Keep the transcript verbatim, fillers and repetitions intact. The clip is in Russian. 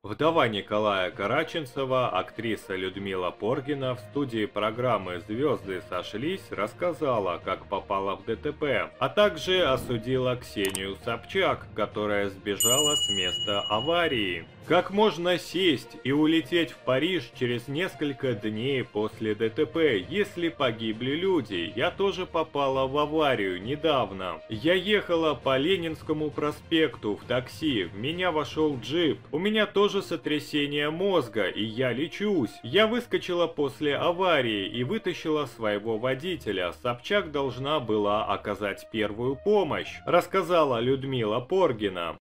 Вдова Николая Караченцева, актриса Людмила Поргина в студии программы «Звезды сошлись» рассказала, как попала в ДТП, а также осудила Ксению Собчак, которая сбежала с места аварии. Как можно сесть и улететь в Париж через несколько дней после ДТП, если погибли люди? Я тоже попала в аварию недавно. Я ехала по Ленинскому проспекту в такси, в меня вошел джип. У меня тоже сотрясение мозга, и я лечусь. Я выскочила после аварии и вытащила своего водителя. Собчак должна была оказать первую помощь, рассказала Людмила Поргина.